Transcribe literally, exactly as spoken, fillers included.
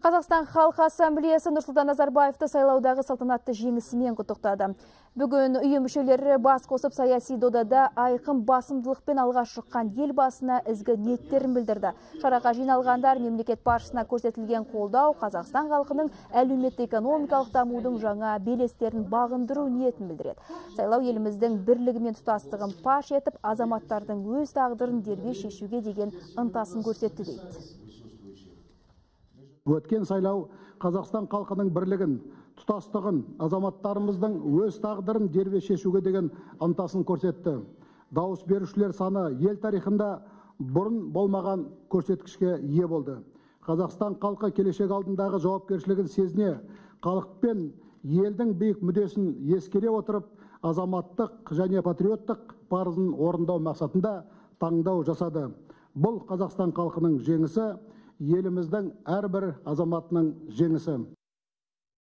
Қазақстан Халқы Ассамблеясы Нұрсұлтан Назарбаевты сайлаудағы салтанатты жеңісімен құттықтады. Бүгін ұйым мүшелері бас қосып саяси додада айқын басымдылықпен алға шыққан елбасына ізгі ниеттерін білдірді. Шараға жиналғандар мемлекет басшысына көрсетілген қолдау Қазақстан халқының әлеуметтік-экономикалық дамудың жаңа белестерін бағындыру ниетін білдіреді. Сайлау еліміздің бірлігі мен тұтастығын паш етіп, азаматтардың өз тағдырын дербес шешуге деген ынтасын көрсетті дейді. Өткен сайлау Қазақстан халқының бірлігін, тұтастығын, азаматтарымыздың өз тағдырын дербес шешуге деген ынтасын көрсетті. Дауыс берушілер саны ел тарихында бұрын болмаған көрсеткішке ие болды. Қазақстан халқы келешек алдындағы жауапкершілігін сезіне, халықпен елдің биік мүддесін ескере отырып, азаматтық және патриоттық парызын орындау мақсатында таңдау жасады. Бұл Қазақстан халқының жеңісі, еліміздің әрбір азаматының жеңісі.